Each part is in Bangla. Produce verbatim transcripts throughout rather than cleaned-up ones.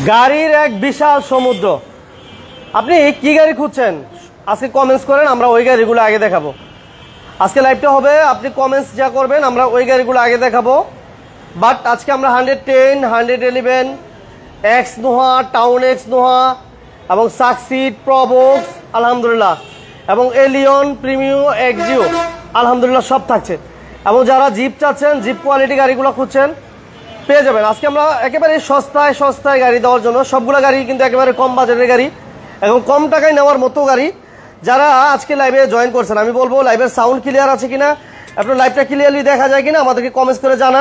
গাড়ির এক বিশাল সমুদ্র। আপনি কি গাড়ি খুঁজছেন আজকে কমেন্টস করেন, আমরা ওই গাড়িগুলো আগে দেখাবো। আজকে লাইভটা হবে, আপনি কমেন্টস যা করবেন আমরা ওই গাড়িগুলো আগে দেখাবো। বাট আজকে আমরা hundred ten hundred eleven X Noah, town X Noah এবং সাকসিড, প্রবক্স আলহামদুলিল্লাহ, এবং এলিয়ন, প্রিমিও, এক্সিও আলহামদুলিল্লাহ সব থাকছে। এবং যারা জিপ চাচ্ছেন, জিপ কোয়ালিটি গাড়িগুলো খুঁজছেন পেয়ে যাবেন। আজকে আমরা একেবারে সস্তায় সস্তায় গাড়ি দেওয়ার জন্য, সবগুলো গাড়ি কিন্তু একেবারে কম বাজেটের গাড়ি এবং কম টাকায় নেওয়ার মতো গাড়ি। যারা আজকে লাইভে জয়েন করছেন আমি বলবো লাইভের সাউন্ড ক্লিয়ার আছে কিনা, আপনার লাইভটা ক্লিয়ারলি দেখা যায় কিনা আমাদেরকে কমেন্টস করে জানান।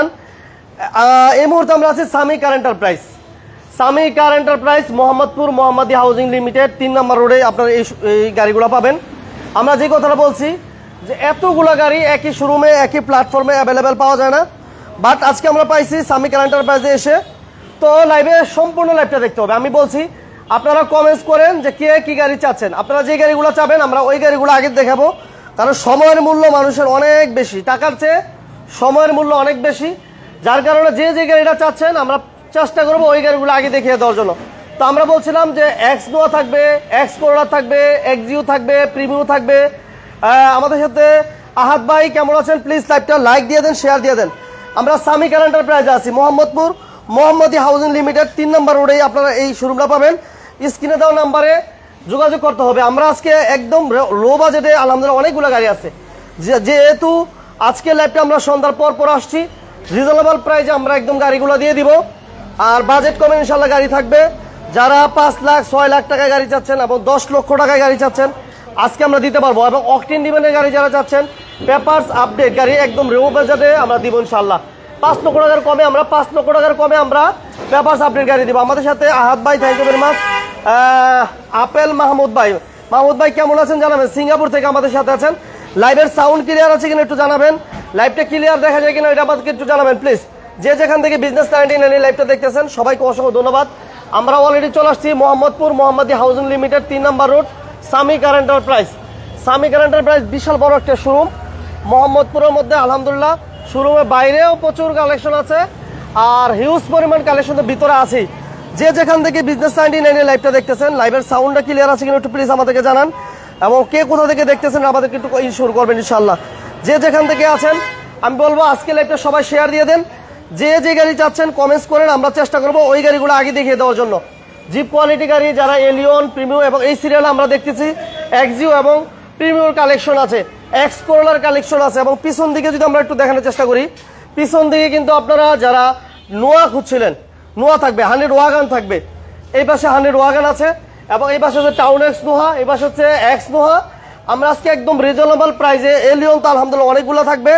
এই মুহূর্তে আমরা আছি Sami car enterprise. Sami car enterprise Mohammadpur Mohammadi housing limited তিন নম্বর রোডে আপনার এই এই গাড়িগুলো পাবেন। আমরা যে কথাটা বলছি যে এতগুলো গাড়ি একই শোরুমে একই প্ল্যাটফর্মে অ্যাভেলেবেল পাওয়া যায় না, বাট আজকে আমরা পাইছি সামি কার এন্টারপ্রাইজে এসে। তো লাইভে সম্পূর্ণ লাইভটা দেখতে হবে। আমি বলছি আপনারা কমেন্টস করেন যে কে কি গাড়ি চাচ্ছেন, আপনারা যে গাড়িগুলো চাবেন আমরা ওই গাড়িগুলো আগে দেখাবো। কারণ সময়ের মূল্য মানুষের অনেক বেশি, টাকার চেয়ে সময়ের মূল্য অনেক বেশি, যার কারণে যে যে গাড়িটা চাচ্ছেন আমরা চেষ্টা করবো ওই গাড়িগুলো আগে দেখিয়ে দেওয়ার জন্য। তো আমরা বলছিলাম যে এক্স নোয়া থাকবে, এক্স করোলা থাকবে, এক্সিও থাকবে, প্রিমিও থাকবে। আমাদের সাথে আহাদ ভাই কেমন আছেন? প্লিজ লাইভটা লাইক দিয়ে দেন, শেয়ার দিয়ে দেন। আমরা সামি কার এন্টারপ্রাইজে আছি মোহাম্মদপুর মোহাম্মদী হাউজিং লিমিটেড তিন নম্বর রোডেই আপনারা এই শোরুমটা পাবেন। স্ক্রিনে দেওয়া নাম্বারে যোগাযোগ করতে হবে। আমরা আজকে একদম লো বাজেটে আলহামদুলিল্লাহ অনেকগুলো গাড়ি আছে, যেহেতু আজকে লাইভটা আমরা সন্ধ্যার পর পর আসছি, রিজনেবল প্রাইসে আমরা একদম গাড়িগুলো দিয়ে দিব। আর বাজেট কমে ইনশাল্লাহ গাড়ি থাকবে। যারা পাঁচ লাখ ছয় লাখ টাকায় গাড়ি চাচ্ছেন এবং দশ লক্ষ টাকায় গাড়ি চাচ্ছেন আজকে আমরা দিতে পারবো। এবং অকটেন ডিমান্ডের গাড়ি যারা চাচ্ছেন পেপারস আপডেট গাড়ি একদম লো বাজেটে আমরা দিব ইনশাল্লাহ। পাঁচ লক্ষ টাকার কমে আমরা পাঁচ লক্ষ টাকার কমে আমরা পেপারস আপডেট গাড়ি দিব। আমাদের সাথে আহাদ ভাই, thank you very much. Apel Mahmud ভাই, মাহমুদ ভাই কেমন আছেন জানাবেন, সিঙ্গাপুর থেকে আমাদের সাথে আছেন। লাইভের সাউন্ড ক্লিয়ার আছে কিনা একটু জানাবেন, লাইভটা ক্লিয়ার দেখা যায় কিনা এটা আমাদেরকে একটু জানাবেন প্লিজ। যে যেখান থেকে বিজনেস নাইনটিন নাইন লাইভটা দেখতেছেন সবাইকে অসংখ্য ধন্যবাদ। আমরা অলরেডি চলে আসছি মোহাম্মদপুর মোহাম্মদী হাউজিং লিমিটেড তিন নম্বর road, Sami car enterprise. Sami car enterprise বিশাল বড় একটা শোরুম মোহাম্মদপুরের মধ্যে আলহামদুলিল্লাহ। শোরুমের বাইরেও প্রচুর কালেকশন আছে আর হিউজ পরিমাণ কালেকশন ভিতরে আছে। যে যেখান থেকে বিজনেস নাইনটিন নাইন লাইভটা দেখতেছেন লাইভের সাউন্ডটা ক্লিয়ার আছে কিনা একটু প্লিজ আমাদেরকে জানান, এবং কে কোথা থেকে দেখতেছেন আমাদেরকে একটু ইনশিওর করবেন ইনশাল্লাহ। যে যেখান থেকে আছেন আমি বলবো আজকে লাইভটা সবাই শেয়ার দিয়ে দেন। যে যে গাড়ি চাচ্ছেন কমেন্টস করেন, আমরা চেষ্টা করবো ওই গাড়িগুলো আগে দেখিয়ে দেওয়ার জন্য। জিপ কোয়ালিটি গাড়ি যারা এলিয়ন, প্রিমিও এবং এই সিরিয়ালে আমরা দেখতেছি এক্সিও এবং প্রিমিওর কালেকশন আছে, এক্স করোলার কালেকশন আছে। এবং পিছন দিকে যদি আমরা একটু দেখানোর চেষ্টা করি, পিছন দিকে কিন্তু আপনারা যারা নোয়া খুঁজছিলেন নোয়া থাকবে, হান্ড্রেড ওয়াগান থাকবে। এই পাশে হান্ড্রেড ওয়াগান আছে এবং এই পাশে হচ্ছে টাউন এক্স নোহা, এই পাশে হচ্ছে এক্স নোহা। আমরা আজকে একদম রিজনেবল প্রাইসে, এলিয়ন তো আলহামদুলিল্লাহ অনেকগুলো থাকবে।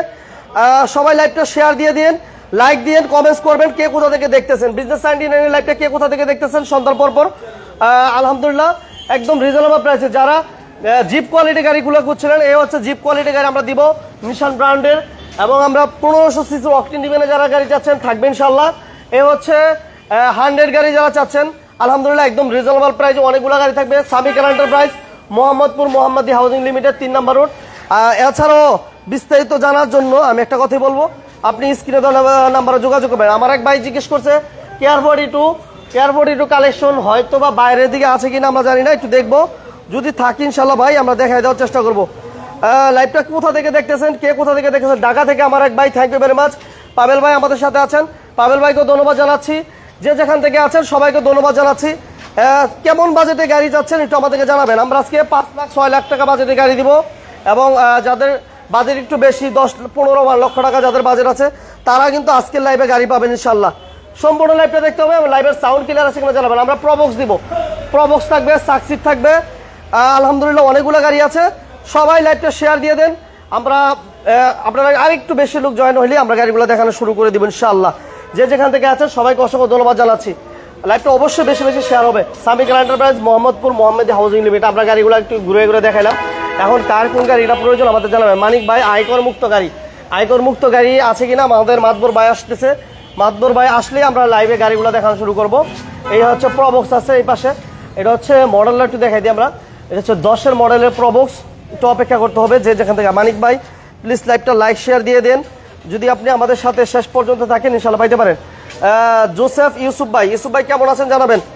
সবাই লাইভটা শেয়ার দিয়ে দিন, লাইক দিয়ে কমেন্টস করবেন কে কোথা থেকে দেখতেছেন, বিজনেস নাইনটিন নাইন লাইভটা কে কোথা থেকে দেখতেছেন সন্ধ্যার পর পর। আলহামদুলিল্লাহ একদম রিজনেবল প্রাইসে যারা জিপ কোয়ালিটি গাড়িগুলো খুঁজছিলেন, এই হচ্ছে জিপ কোয়ালিটি গাড়ি আমরা দিব নিশান ব্র্যান্ডের। এবং আমরা পনেরোশো সিসি অকটেন ডিমান্ডে যারা গাড়ি চাচ্ছেন থাকবে ইনশাল্লাহ। এই হচ্ছে হান্ড্রেড গাড়ি যারা চাচ্ছেন আলহামদুলিল্লাহ একদম রিজনেবল প্রাইসে অনেকগুলো গাড়ি থাকবে। Sami car enterprise Mohammadpur Mohammadi housing limited তিন নম্বর রোড। এছাড়াও বিস্তারিত জানার জন্য আমি একটা কথাই বলবো, আপনি স্ক্রিনে দেওয়া নাম্বারে যোগাযোগ করবেন। আমার এক ভাই জিজ্ঞেস করছে কেয়ার ফর্টি টু কেয়ার ফর্টি টু কালেকশন হয়তো বা বাইরের দিকে আছে কিনা আমরা জানি না, একটু দেখবো, যদি থাকি ইনশাল্লাহ ভাই আমরা দেখাই দেওয়ার চেষ্টা করবো। লাইভটা কোথা থেকে দেখতেছেন, কে কোথা থেকে দেখতেছেন? ঢাকা থেকে আমার এক ভাই, thank you very much. Pabel ভাই আমাদের সাথে আছেন, পাবেল ভাইকে ধন্যবাদ জানাচ্ছি। যে যেখান থেকে আছেন সবাইকে ধন্যবাদ জানাচ্ছি। কেমন বাজেটে গাড়ি যাচ্ছেন একটু আমাদেরকে জানাবেন। আমরা আজকে পাঁচ লাখ ছয় লাখ টাকা বাজেটে গাড়ি দিব এবং যাদের বাজেট একটু বেশি দশ পনেরো লক্ষ টাকা যাদের বাজেট আছে তারা কিন্তু আজকের লাইভে গাড়ি পাবেন ইনশাল্লাহ। সম্পূর্ণ লাইভটা দেখতে হবে এবং লাইভের সাউন্ড ক্লিয়ার আছে কিনা জানাবেন। আমরা প্রবক্স দিব, প্রবক্স থাকবে, সাকসিড থাকবে, আলহামদুলিল্লাহ অনেকগুলো গাড়ি আছে। সবাই লাইভটা শেয়ার দিয়ে দেন। আমরা আপনারা আরেকটু বেশি লোক জয়েন হইলে আমরা গাড়িগুলো দেখানো শুরু করে দিব ইনশাআল্লাহ। যে যেখান থেকে আছেন সবাইকে অসংখ্য ধন্যবাদ জানাচ্ছি। লাইভটা অবশ্যই বেশি বেশি শেয়ার হবে। Sami car enterprise Mohammadpur Mohammadi housing limited. আমরা গাড়িগুলো একটু ঘুরে ঘুরে দেখাইলাম। এখন কার কোন গাড়িটা প্রয়োজন আমাদের জানাবেন। মানিক ভাই আয়কর মুক্ত গাড়ি, আয়কর মুক্ত গাড়ি আছে কিনা আমাদের মাতবর ভাই আসতেছে, মাতবর ভাই আসলে আমরা লাইভে গাড়িগুলো দেখানো শুরু করব। এই হচ্ছে প্রবক্স আছে এই পাশে, এটা হচ্ছে মডেলটা একটু দেখাই দিই আমরা। এটা হচ্ছে দশের মডেলের প্রবক্স, একটু অপেক্ষা করতে হবে যে যেখান থেকে। মানিক ভাই প্লিজ লাইভটা লাইক শেয়ার দিয়ে দেন, যদি আপনি আমাদের সাথে শেষ পর্যন্ত থাকেন ইনশাল্লাহ পাইতে পারেন। জোসেফ ইউসুফ ভাই, ইউসুফ ভাই কেমন আছেন জানাবেন।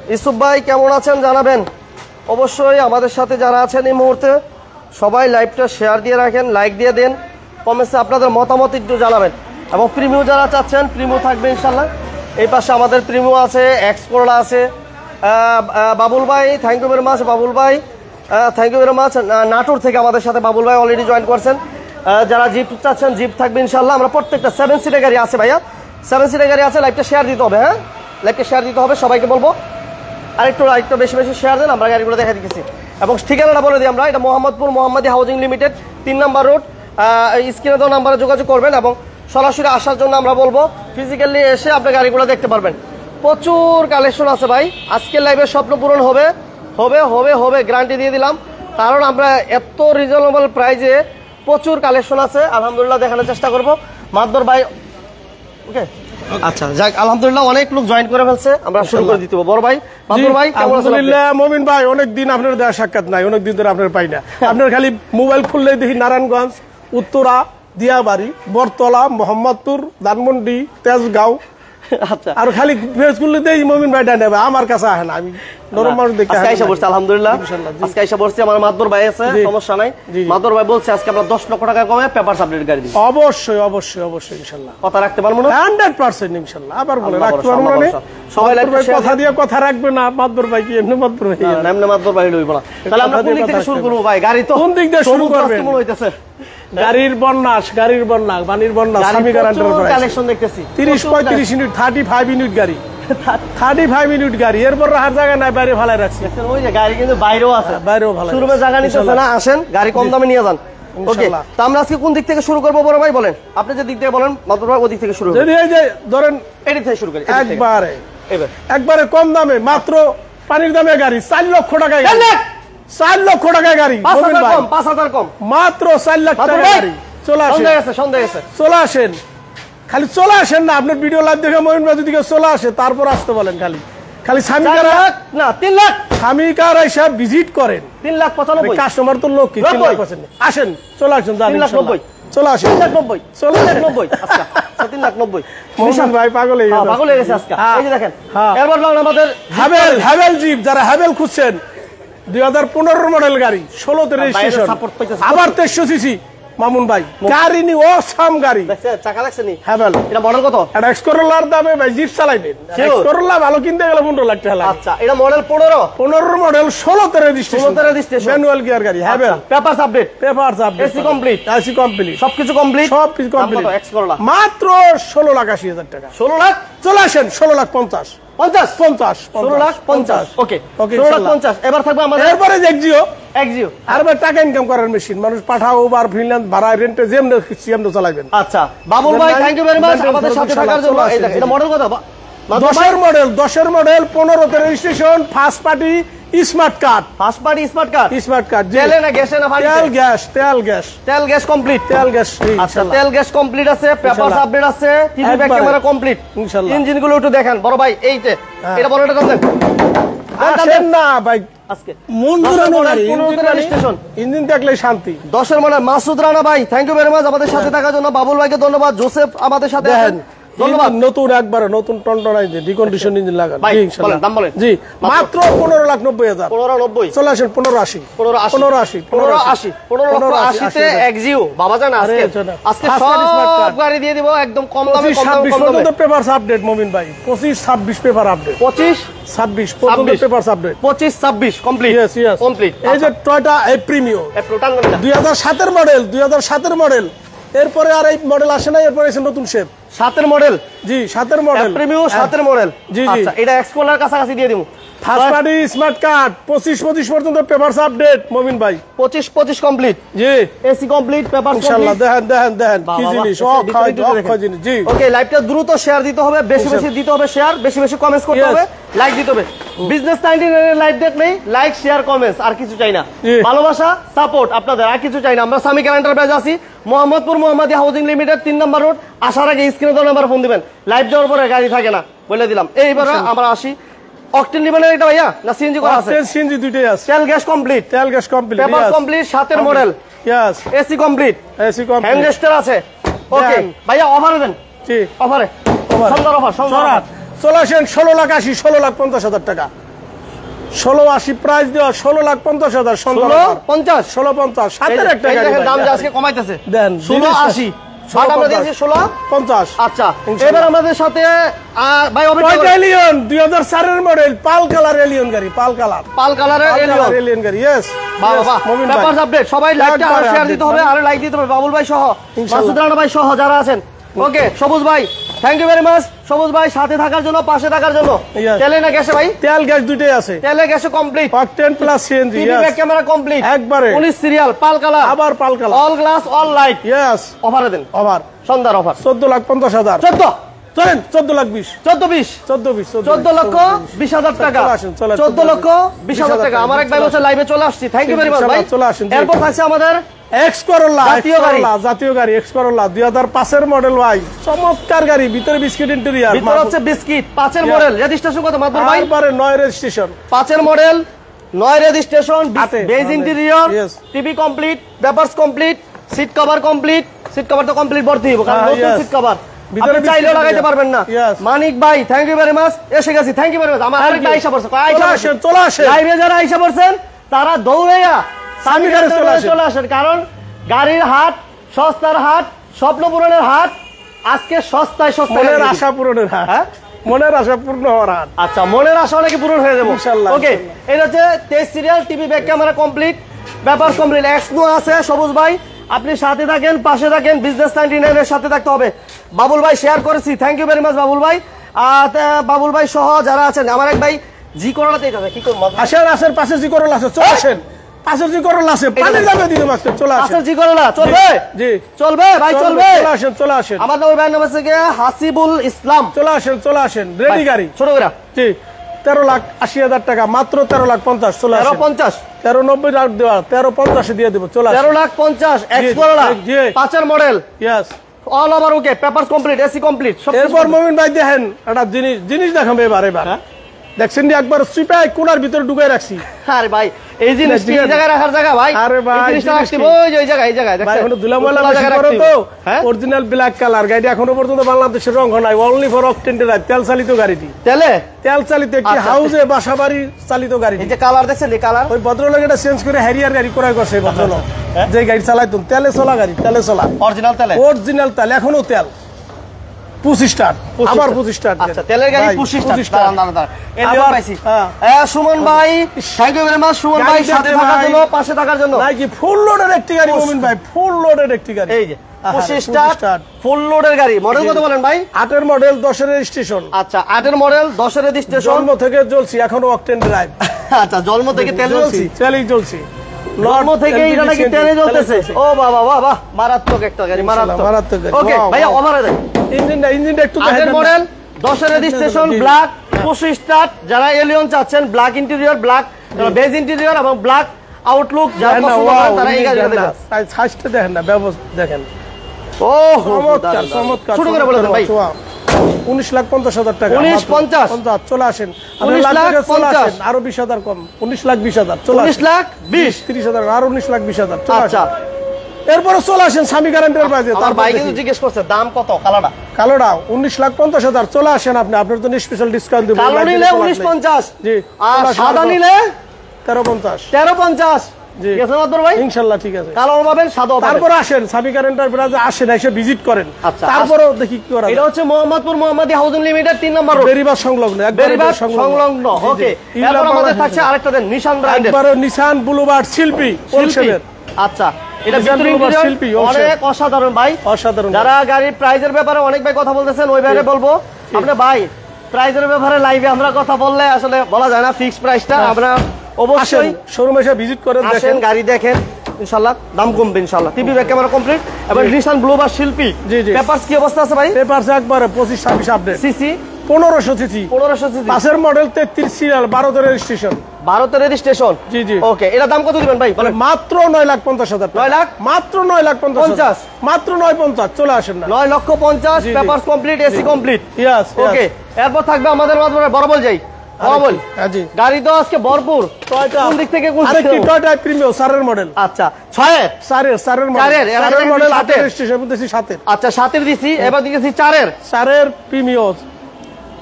ইউসুফ ভাই কেমন আছেন জানাবেন। অবশ্যই আমাদের সাথে যারা আছেন এই মুহূর্তে সবাই লাইভটা শেয়ার দিয়ে রাখেন, লাইক দিয়ে দেন, কমেন্টসে আপনাদের মতামত একটু জানাবেন। এবং প্রিমিও যারা চাচ্ছেন প্রিমিও থাকবে ইনশাল্লাহ। এই পাশে আমাদের প্রিমিও আছে, এক্স করলা আছে। বাবুল ভাই thank you very much. Babul ভাই thank you very much. Natore থেকে আমাদের সাথে বাবুল ভাই অলরেডি জয়েন করছেন। যারা জিপ চাচ্ছেন জিপ থাকবে ইনশাল্লাহ। আমরা প্রত্যেকটা সেভেন সিটের গাড়ি আছে ভাইয়া, সেভেন সিটের গাড়ি আছে। লাইভটা শেয়ার দিতে হবে, হ্যাঁ লাইভটা শেয়ার দিতে হবে, সবাইকে বলবো আরেকটু আরেকটু বেশি বেশি শেয়ার দেন, আমরা গাড়িগুলো দেখা দিচ্ছি। এবং ঠিকানাটা বলে দিই আমরা, এটা মোহাম্মদপুর মোহাম্মদী হাউজিং লিমিটেড তিন নম্বর রোড। স্ক্রিনে দেওয়া নাম্বারে যোগাযোগ করবেন এবং সরাসরি আসার জন্য আমরা বলবো ফিজিক্যালি এসে আপনি গাড়িগুলো দেখতে পারবেন। প্রচুর কালেকশন আছে ভাই, আজকের লাইভে স্বপ্ন পূরণ হবে হবে হবে হবে গ্যারান্টি দিয়ে দিলাম। কারণ আমরা এত রিজনেবল প্রাইজে প্রচুর কালেকশন আছে, আলহামদুলিল্লাহ দেখানোর চেষ্টা করবো। মাদবর ভাই ওকে আচ্ছা যাক, আলহামদুলিল্লাহ অনেক লোক জয়েন করে ফেলছে, আমরা শুরু করে দিতে বড় ভাই মাদবর ভাই। আলহামদুলিল্লাহ মমিন ভাই, অনেক দিন আপনার দেওয়া সাক্ষাৎ নাই, অনেক দিন ধরে আপনার পাই না। আপনার খালি মোবাইল খুললে দেখি নারায়ণগঞ্জ, উত্তরা, দিয়াবাড়ি, বরতলা, মোহাম্মদপুর, ধানমন্ডি, তেজগাঁও। আচ্ছা আর খালি ফেসবুকে দেই মমিন ভাই ডানে, আমার কাছে আসে না, আমি নরম মানুষ দেখে আজকে আইসা বসছি আলহামদুলিল্লাহ। আজকে আইসা বসছি, আমার মাদবর ভাই আছে, সমস্যা নাই। মাদবর ভাই বলছে আজকে আমরা দশ লক্ষ টাকা কমে পেপার সাবমিট গাড়ি দিই। অবশ্যই অবশ্যই অবশ্যই ইনশাআল্লাহ কথা রাখতে পারবো না হান্ড্রেড পার্সেন্ট ইনশাআল্লাহ। আবার বলে রাখতে পারবো না, সবাই কথা দিয়ে কথা রাখবে না। মাদবর ভাই কি এমনি মাদবর ভাই না, এমনি মাদবর ভাই লইব না। তাহলে আমরা কোন দিক থেকে শুরু করব ভাই? গাড়ি তো কোন দিক দিয়ে শুরু করবেন মনে হইতেছে? গাড়ির বন্যাস, গাড়ির বন্যা, বানির বন্যা, স্বামী গ্যারান্টার প্রাইস কালেকশন দেখতেছি তিরিশ পঁয়ত্রিশ মিনিট, থার্টি ফাইভ মিনিট গাড়ি, থার্টি ফাইভ মিনিট গাড়ি। এরপর রাখার জায়গা নাই, বাইরে ফালাই রাখছি। ওই যে গাড়ি কিন্তু বাইরেও আছে, বাইরেও ভালো শুরুমে জায়গা নিতেছে না। আসেন গাড়ি কম দামে নিয়ে যান। ওকে, তো আমরা আজকে কোন দিক থেকে শুরু করবো বড় ভাই বলেন? আপনি যে দিক থেকে বলেন মাদবর ভাই, ওই দিক থেকে শুরু করি। যদি এই যে ধরেন এদিক থেকে শুরু করি, একবারে এবার একবারে কম দামে, মাত্র পানির দামে গাড়ি চার লক্ষ টাকায় গাড়ি, চার লক্ষ টাকায় গাড়ি, পাঁচ হাজার কম, পাঁচ হাজার কম, মাত্র চার লাখ টাকা গাড়ি। চলে আসেন, সন্দেহ আছে, চলে আসেন, খালি চলে আসেন না। আপনার ভিডিও লাইভ দেখে মহিন ভাই যদি চলে আসে তারপর আসতে বলেন। খালি খালি স্বামী না তিন লাখ স্বামী কার হিসাব ভিজিট করেন, তিন লাখ পঁচানব্বই কাস্টমার তো লোক কি তিন লাখ পাচ্ছেন। আসেন চলে আসেন, তিন লাখ নব্বই, চলে আসেন, তিন লাখ নব্বই, চলে লাখ নব্বই, আচ্ছা তিন লাখ নব্বই। মোহন ভাই পাগল হয়ে গেছে, পাগল হয়ে গেছে আজকে। এই যে দেখেন এরপর আমাদের হ্যাভেল হ্যাভেল জিপ, যারা হ্যাভেল খুঁজছেন, দুই হাজার পনেরো মডেল গাড়ি, ষোলোতে রেজিস্ট্রেশন, আবার তেইশশো সিসি। মামুন ভাই গাড়ি নি ও সাম গাড়ি, চাকা লাগছে নি হ্যাভেল। এটা মডেল কত? এটা এক্স করোলার দামে ভাই জিপ চালাইবেন, এক্স করোলা ভালো কিনতে গেলে পনেরো লাখ টাকা লাগে। আচ্ছা এটা মডেল পনেরো, পনেরো মডেল, ষোলোতে রেজিস্ট্রেশন, ষোলোতে রেজিস্ট্রেশন, ম্যানুয়াল গিয়ার গাড়ি, Haval. Papers update, papers update, AC complete, AC complete, সবকিছু কমপ্লিট, সব কিছু কমপ্লিট। এক্স করোলা মাত্র ষোলো লাখ আশি হাজার টাকা, ষোলো লাখ। চলে আসেন, ষোলো লাখ পঞ্চাশ, পঞ্চাশ পঞ্চাশ, ষোলো লাখ পঞ্চাশ। ওকে ওকে, ষোলো লাখ পঞ্চাশ। এবার থাকবে আমাদের এরপরে এক্সিও, এক্সিও আর ভাই টাকা ইনকাম করার মেশিন, মানুষ পাঠাও বার ফিনল্যান্ড ভাড়া রেন্টে যেমন যেমন চালাবেন। আচ্ছা বাবুল ভাই থ্যাংক ইউ ভেরি মাচ আমাদের সাথে থাকার জন্য। এটা মডেল কত? দশের মডেল, দশের মডেল, পনেরোতে registration, first party, smart card, first party smart card, smart card. তেলে না গ্যাসে না পানিতে? তেল গ্যাস, তেল গ্যাস, তেল গ্যাস কমপ্লিট, তেল গ্যাস। আচ্ছা তেল গ্যাস কমপ্লিট আছে, পেপারস আপডেট আছে, টিভি ব্যাক ক্যামেরা কমপ্লিট ইনশাআল্লাহ। ইঞ্জিন গুলো একটু দেখেন বড় ভাই, এই যে এটা বড়টা দাম দেন। আসেন না ভাই, আজকে মন জুড়ানো গাড়ি, রেজিস্ট্রেশন, ইঞ্জিন দেখলে শান্তি। দশের মডেল মাসুদ রানা ভাই থ্যাংক ইউ ভেরি মাচ আমাদের সাথে থাকার জন্য। বাবুল ভাইকে ধন্যবাদ, জোসেফ আমাদের সাথে আছেন, ধন্যবাদ। নতুন একবারে নতুন টনটন ইঞ্জিন, ডিকন্ডিশন ইঞ্জিন লাগান। ভাই বলেন দাম বলেন। জি মাত্র পনেরো লাখ নব্বই হাজার, পনেরো নব্বই। চলে আসেন পনেরো আশি, পনেরো আশি, পনেরো আশি, পনেরো আশি, পনেরো লক্ষ আশিতে এক্সিও বাবা জান। আজকে আজকে সব গাড়ি দিয়ে দিব একদম কম দামে, কম দামে, কম দামে। পেপারস আপডেট মমিন ভাই, পঁচিশ ছাব্বিশ পেপার আপডেট, পঁচিশ ছাব্বিশ পর্যন্ত পেপারস আপডেট, পঁচিশ ছাব্বিশ কমপ্লিট কমপ্লিট। এই যে টয়োটা এই প্রিমিও দুই হাজার সাতের মডেল, দুই হাজার সাতের মডেল। এরপরে আর এই মডেল আসে না, এরপরে এসে নতুন শেপ, সাতের মডেল। জি সাতের মডেল, প্রিমিও সাতের মডেল। জি জি, আচ্ছা এটা এক্সকোলার কাছাকাছি দিয়ে দিব। ফার্স্ট পার্টি স্মার্ট কার্ড, পঁচিশ পঁচিশ পর্যন্ত পেপারস আপডেট মমিন ভাই, পঁচিশ পঁচিশ কমপ্লিট। জি এসি কমপ্লিট, পেপারস ইনশাআল্লাহ। দেখেন দেখেন দেখেন কি জিনিস, অক্ষয় অক্ষয় জিনিস। জি ওকে, লাইভটা দ্রুত শেয়ার দিতে হবে, বেশি বেশি দিতে হবে শেয়ার, বেশি বেশি কমেন্টস করতে হবে, লাইক দিতে হবে। বিজনেস নাইনটি নাইন এর লাইভ দেখলেই লাইক শেয়ার কমেন্টস, আর কিছু চাই না। ভালোবাসা সাপোর্ট আপনাদের, আর কিছু চাই না। আমরা স্বামী গ্যারান্টার পেজ আছি মোহাম্মদপুর মোহাম্মদী হাউজিং লিমিটেড তিন নম্বর রোড। আসার আগে স্ক্রিনে দেওয়া নাম্বার ফোন দিবেন, লাইভ যাওয়ার পরে গাড়ি থাকে না বলে দিলাম। এইবার আমরা আসি অকটেন লিভারের এটা ভাইয়া না সিএনজি করা আছে? সিএনজি দুইটাই আছে। তেল গ্যাস কমপ্লিট, তেল গ্যাস কমপ্লিট, পেপার কমপ্লিট, সাতের model, yes AC complete, AC complete, hand রেস্টার আছে। ওকে ভাইয়া অফারে দেন। জি অফারে সুন্দর অফার, সুন্দর অফার। চলে আসেন ষোলো লাখ আশি, ষোলো লাখ পঞ্চাশ হাজার টাকা, ষোলো আশি প্রাইস দেওয়া ষোলো লাখ পঞ্চাশ হাজার ষোলো পঞ্চাশ ষোলো পঞ্চাশ সাতের একটা গাড়ি দাম যে আজকে কমাইতেছে দেন ষোলো আশি আমরা দিয়েছি ষোলো পঞ্চাশ। আচ্ছা এবার আমাদের সাথে ভাই এলিয়ন দুই হাজার চারের মডেল পাল কালার এলিয়ন গাড়ি পাল কালার পাল কালারের এলিয়ন এলিয়ন গাড়ি ইয়েস পেপারস আপডেট সবাই লাইকটা আর শেয়ার দিতে হবে আর লাইক দিতে হবে বাবুল ভাই সহ মাসুদ রানা ভাই সহ যারা আছেন ওকে সবুজ ভাই থ্যাংক ইউ ভেরি মাচ সবুজ ভাই সাথে থাকার জন্য পাশে থাকার জন্য তেলে না গ্যাসে ভাই তেল গ্যাস দুটোই আছে তেলে গ্যাসে complete octane plus CNG TV back camera complete একবারে উনিশ সিরিয়াল পাল কালার আবার pearl colour all glass all light yes অফারে দেন অফার সন্ধ্যার অফার চোদ্দ লাখ পঞ্চাশ হাজার চোদ্দ চলেন চোদ্দ লাখ বিশ চোদ্দ বিশ চোদ্দ বিশ চোদ্দ লক্ষ বিশ হাজার টাকা চোদ্দ লক্ষ বিশ হাজার টাকা আমার এক ভাই বলছে লাইভে চলে আসছি থ্যাংক ইউ ভেরি মাচ ভাই চলে আসেন এরপর থাকছে আমাদের এক্স করোলা জাতীয় গাড়ি জাতীয় গাড়ি এক্স করোলা দুই হাজার পাঁচের মডেল ভাই চমৎকার গাড়ি ভিতরে বিস্কিট ইন্টেরিয়র ভিতরে হচ্ছে বিস্কিট পাঁচের মডেল রেজিস্ট্রেশন কত মাত্র ভাই একবারে নয় রেজিস্ট্রেশন পাঁচের মডেল নয় registration beige interior TV complete papers complete seat cover complete seat cover তো কমপ্লিট ভর্তি হবে কারণ নতুন সিট কভার ভিতরে চাইলেও লাগাইতে পারবেন না মানিক ভাই থ্যাংক ইউ ভেরি মাচ এসে গেছি থ্যাংক ইউ ভেরি মাচ আমার আরেকটা আইসা পড়ছে চলে আসেন চলে আসেন লাইভে যারা আইসা পড়ছেন তারা দৌড়াইয়া স্বামী গাড়ি চলে আসেন কারণ গাড়ির হাট সস্তার হাট স্বপ্ন পূরণের হাট আজকে সস্তায় সস্তায় মনের আশা পূরণের হাট মনের আশা পূর্ণ হওয়ার হাট আচ্ছা মনের আশা নাকি পূরণ হয়ে যাবে ইনশাআল্লাহ ওকে এটা হচ্ছে তেইশ serial TV back camera complete papers complete X Noah আছে সবুজ ভাই আপনি সাথে থাকেন পাশে থাকেন বিজনেস নাইনটি নাইন এর সাথে থাকতে হবে বাবুল ভাই শেয়ার করেছি thank you very much Babul ভাই আর বাবুল ভাই সহ যারা আছেন আমার এক ভাই জি করোনাতে কি করব আসেন আসেন পাশে জি করোলা আছে চলে আসেন পাশে জি করোলা আছে পানি যাবে দিতে মাস্টার চলে আসেন পাশে জি করোলা চলবে জি চলবে ভাই চলবে চলে আসেন চলে আসেন আমাদের ওই ভাই নাম আছে কি হাসিবুল ইসলাম চলে আসেন চলে আসেন রেডি গাড়ি ছোট করে জি তেরো লাখ আশি হাজার টাকা মাত্র তেরো লাখ পঞ্চাশ চলে আসেন তেরো পঞ্চাশ তেরো নব্বই লাখ দেওয়া তেরো পঞ্চাশে দিয়ে দেবো চলে আসেন তেরো লাখ পঞ্চাশ এক্স করোলা পাঁচের model yes all over okay papers complete AC complete এরপর মমিন ভাই দেখেন একটা জিনিস জিনিস দেখাবে এবার এবার দেখছেন একবার সুইপাই কোনার ভিতরে ঢুকাই রাখছি আরে ভাই এই জিনিস কি জায়গায় রাখার জায়গা ভাই আরে ভাই এই জিনিসটা রাখছি ওই যে ওই জায়গায় এই জায়গায় দেখছেন ভাই এখনো ধুলাময়লা বেশি করে তো অরিজিনাল ব্ল্যাক কালার গাড়ি এখনো পর্যন্ত বাংলাদেশের রং নাই অনলি ফর অকটেন ড্রাইভ তেল চালিত গাড়িটি তেলে তেল চালিত একটি হাউসে বাসাবাড়ি চালিত গাড়ি এই যে কালার দেখছেন এই কালার ওই ভদ্রলোক এটা চেঞ্জ করে হ্যারিয়ার গাড়ি ক্রয় করছে ভদ্রলোক যে গাড়ি চালাইতো তেলে চলা গাড়ি তেলে চলা অরিজিনাল তেলে অরিজিনাল তেল এখনো তেল পঁচিশ স্টার্ট আবার পঁচিশ স্টার্ট আচ্ছা তেলের গাড়ি পঁচিশ স্টার্ট দাঁড়ান দাঁড়ান এলিয়ন পাইছি হ্যাঁ সুমন ভাই thank you very much Sumon ভাই সাথে থাকার জন্য পাশে থাকার জন্য নাকি ফুল লোডের একটি গাড়ি মুমিন ভাই ফুল লোডের একটি গাড়ি এই যে পঁচিশ স্টার্ট ফুল লোডের গাড়ি মডেল কত বলেন ভাই আটের মডেল দশের রেজিস্ট্রেশন আচ্ছা আটের মডেল দশের রেজিস্ট্রেশন জন্ম থেকে জ্বলছি এখনো অকটেন ড্রাইভ আচ্ছা জন্ম থেকে তেল জ্বলছি তেলই জ্বলছি জন্ম থেকে এটা নাকি তেলে জ্বলতেছে ও বাবা বাহ বাহ মারাত্মক একটা গাড়ি মারাত্মক মারাত্মক গাড়ি ওকে ভাইয়া ওভারে দেন ইঞ্জিনটা ইঞ্জিনটা একটু আগের মডেল দশের রেজিস্ট্রেশন ব্ল্যাক পঁচিশ স্টার্ট যারা এলিয়ন চাচ্ছেন black interior black beige interior এবং ব্ল্যাক আউটলুক যারা পছন্দ করেন তারা এই গাড়িটা দেখেন তাই সাইজটা দেখেন না ব্যবস্থা দেখেন ও চমৎকার চমৎকার ছোট করে বলে দেন ভাই উনিশ লাখ পঞ্চাশ হাজার টাকা উনিশ পঞ্চাশ চলে আসেন উনিশ লাখ পঞ্চাশ আরো বিশ হাজার কম উনিশ লাখ বিশ হাজার উনিশ লাখ বিশ তিরিশ হাজার আর উনিশ লাখ বিশ হাজার আচ্ছা এরপরে চলে আসেন স্বামী গ্যারান্টির পাইছে তার ভাই কিন্তু জিজ্ঞেস করছে দাম কত কালোটা কালোটা উনিশ লাখ পঞ্চাশ হাজার চলে আসেন আপনি আপনার জন্য স্পেশাল ডিসকাউন্ট দেব কালো নিলে উনিশ পঞ্চাশ জি আর সাদা নিলে তেরো পঞ্চাশ তেরো পঞ্চাশ জি ঠিক আছে মাদুর ভাই ইনশাআল্লাহ ঠিক আছে কালো পাবেন সাদা পাবেন তারপর আসেন স্বামী গ্যারান্টার ব্রাঞ্চে আসেন এসে ভিজিট করেন আচ্ছা তারপরও দেখি কি করা এটা হচ্ছে মোহাম্মদপুর মোহাম্মদী হাউজিং লিমিটেড তিন নম্বর রোড বেরিবাস সংলগ্ন বেরিবাস সংলগ্ন ওকে এরপর আমাদের থাকছে আরেকটা দেন নিশান ব্র্যান্ডের একবার নিশান বুলুবার্ড শিল্পী হোলসেলের আচ্ছা এটা শিল্পী অনেক অসাধারণ ভাই অসাধারণ যারা গাড়ির প্রাইজের ব্যাপারে অনেক ভাই কথা বলতেছেন ওই ভাইরে বলবো আপনি ভাই প্রাইজের ব্যাপারে লাইভে আমরা কথা বললে আসলে বলা যায় না ফিক্সড প্রাইসটা আমরা অবশ্যই শোরুমে এসে ভিজিট করেন দেখেন গাড়ি দেখেন ইনশাআল্লাহ দাম কমবে ইনশাআল্লাহ টিভি ব্যাক ক্যামেরা কমপ্লিট এবং নিশান ব্লুবার শিল্পী জি জি পেপারস কি অবস্থা আছে ভাই পেপারস একবারে পঁচিশ ছাব্বিশ আপডেট সিসি পনেরোশো সিসি পনেরোশো সিসি পাশের মডেল তেত্রিশ সিরিয়াল বারোতে রেজিস্ট্রেশন ভারতের রেজিস্ট্রেশন জি জি ওকে এটা দাম কত দিবেন ভাই মাত্র নয় লাখ পঞ্চাশ হাজার নয় লাখ মাত্র নয় লাখ পঞ্চাশ মাত্র নয় পঞ্চাশ চলে আসেন না নয় লক্ষ পঞ্চাশ papers complete AC complete yes okay এরপর থাকবে আমাদের মাধ্যমে বড় বল যাই বল জি গাড়ি তো আজকে ভরপুর কোন দিক থেকে কোন আরেকটি টয়োটা প্রিমিয়াম সারের মডেল আচ্ছা ছয়ের সারের সারের মডেল সারের মডেল আটের রেজিস্ট্রেশন দিছি সাতের আচ্ছা সাতের দিছি এবার দিছি চারের সারের প্রিমিয়াম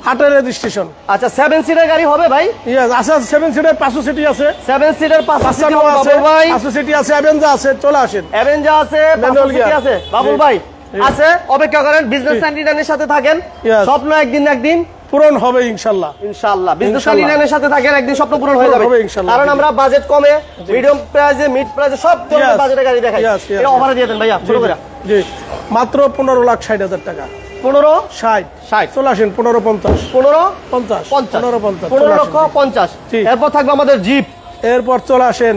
আটের রেজিস্ট্রেশন। আচ্ছা সেভেন সিটার গাড়ি হবে ভাই? ইয়েস আছে, সেভেন সিটার পাঁচশো সিটি আছে, সেভেন সিটার পাঁচশো সিটি আছে ভাই, পাঁচশো সিটি আছে, অ্যাভেঞ্জা আছে, চলে আসেন। অ্যাভেঞ্জা আছে, পাঁচশো সিটি আছে বাবুল ভাই আছে, অপেক্ষা করেন। বিজনেস নাইনটি নাইন এর সাথে থাকেন, স্বপ্ন একদিন না একদিন পূরণ হবে ইনশাআল্লাহ। ইনশাআল্লাহ বিজনেস নাইনটি নাইন এর সাথে থাকেন, একদিন স্বপ্ন পূরণ হয়ে যাবে কারণ আমরা বাজেট কমে, মিডিয়াম প্রাইসে, মিড প্রাইসে সব ধরনের বাজেটের গাড়ি দেখাই। এটা অফারে দিয়ে দেন ভাইয়া ছোট করে। জি মাত্র পনেরো লাখ ষাট হাজার টাকা। পনেরো ষাট ষাট চলে আসেন। পনেরো পঞ্চাশ পনেরো পঞ্চাশ পঞ্চাশ পনেরো পঞ্চাশ পনেরো লক্ষ পঞ্চাশ। এরপর থাকবে আমাদের জিপ। এরপর চলে আসেন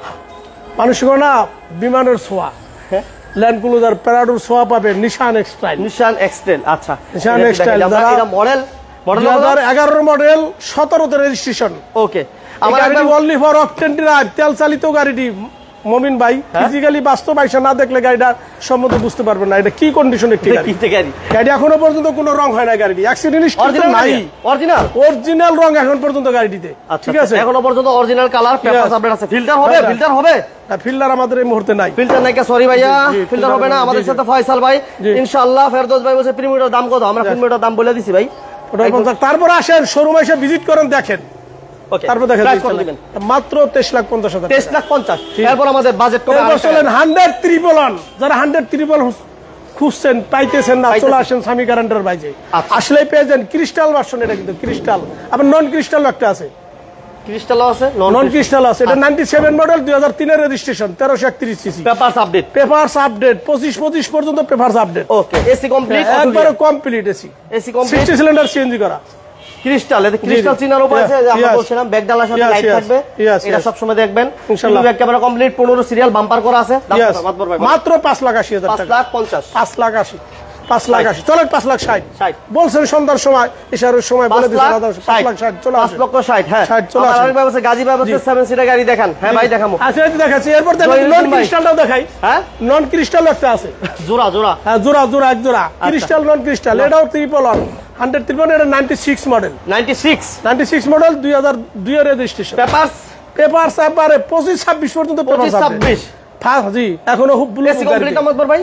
মানুষ না বিমানের ছোঁয়া, ল্যান্ড ক্রুজার প্যারাডোর ছোঁয়া পাবে, নিশান এক্সটাইল। নিশান এক্সটেল। আচ্ছা নিশান এক্সটাইল এটা মডেল মডেল দুই হাজার এগারো মডেল, সতেরোতে রেজিস্ট্রেশন। ওকে আমার গাড়ি অনলি ফর অকটেন ড্রাইভ, তেল চালিত গাড়িটি। মমিন ভাই ফিজিক্যালি বাস্তব আইসা না দেখলে গাড়িটা সম্বন্ধে বুঝতে পারবেন না এটা কি কন্ডিশন একটি গাড়ি। গাড়ি এখনো পর্যন্ত কোনো রং হয় না, গাড়িটি অ্যাক্সিডেন্ট হিস্টরি নাই, অরিজিনাল অরিজিনাল রং এখন পর্যন্ত গাড়িটিতে। ঠিক আছে এখনো পর্যন্ত অরিজিনাল কালার, পেপারস আপডেট আছে। ফিল্টার হবে? ফিল্টার হবে না, ফিল্টার আমাদের এই মুহূর্তে নাই। ফিল্টার নাই, সরি ভাইয়া, ফিল্টার হবে না। আমাদের সাথে ফয়সাল ভাই ইনশাআল্লাহ। ফেরদৌস ভাই বলছে প্রিমিয়ামের দাম কত, আমরা প্রিমিয়ামের দাম বলে দিছি ভাই। তারপর আসেন শোরুমে এসে ভিজিট করেন, দেখেন। তারপর দেখেন মাত্র তেইশ লাখ পঞ্চাশ হাজার। তেইশ লাখ পঞ্চাশ। এরপর আমাদের বাজেট কত? চলেন হান্ড্রেড ত্রিপল ওয়ান, যারা হান্ড্রেড ত্রিপল খুঁজছেন পাইতেছেন না, চলে আসেন স্বামী গ্যারান্টার বাইজে। আসলে পেয়ে যান ক্রিস্টাল ভার্সন, এটা কিন্তু ক্রিস্টাল। আপনার নন ক্রিস্টাল একটা আছে, ক্রিস্টাল আছে, নন ক্রিস্টাল আছে। এটা নাইনটি সেভেন মডেল, দুই হাজার তিনের রেজিস্ট্রেশন, তেরোশো একত্রিশ CC. Papers update, papers update পঁচিশ পঁচিশ পর্যন্ত papers update. Okay AC complete, একবারে complete AC, AC complete, sixty cylinder CNG করা। ক্রিস্টাল, এটা ক্রিস্টাল চিনার উপর আছে, আমরা বলছিলাম ব্যাক ডালার সাথে লাইট থাকবে, এটা সব সময় দেখবেন ইনশাআল্লাহ। ব্যাক ক্যামেরা কমপ্লিট, পনেরো সিরিয়াল বাম্পার করা আছে। মাত্র পাঁচ লাখ আশি হাজার টাকা। পাঁচ লাখ পঞ্চাশ, পাঁচ লাখ আশি, পাঁচ লাখ আশি। চলেন পাঁচ লাখ ষাট বলছেন সন্ধ্যার সময়, ইশারের সময় বলে দিয়েছেন পাঁচ লাখ ষাট। চলে পাঁচ লক্ষ ষাট। হ্যাঁ চলে আসেন। ব্যবস্থা গাজী ব্যবস্থা সেভেন সিটার গাড়ি দেখান। হ্যাঁ ভাই দেখাবো। আচ্ছা এই দেখাচ্ছি। এরপর দেখেন নন ক্রিস্টালটাও দেখাই। হ্যাঁ নন ক্রিস্টাল একটা আছে, জোড়া জোড়া। হ্যাঁ জোড়া জোড়া এক জোড়া ক্রিস্টাল নন ক্রিস্টাল। এটাও ট্রিপল ওয়ান, হান্ড্রেড ট্রিপল। এটা ninety six model, ninety six ninety six model, দুই হাজার দুই এর রেজিস্ট্রেশন। পেপারস পেপারস একবারে পঁচিশ ছাব্বিশ পর্যন্ত পেপারস ছাব্বিশ। জি এখনো complete,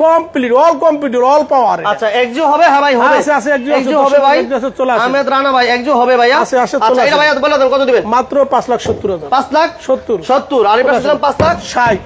all computer, all power. আচ্ছা এক্সিও হবে? হ্যাঁ ভাই হবে, আছে আছে এক্সিও হবে ভাই। চলে আসে আহমেদ রানা ভাই, এক্সিও হবে ভাই। আছে আছে চলে আসে। এটা ভাই বলে দেন কত দিবেন? মাত্র পাঁচ লাখ সত্তর হাজার। পাঁচ লাখ সত্তর সত্তর। আর এটা ছিলাম পাঁচ লাখ ষাট।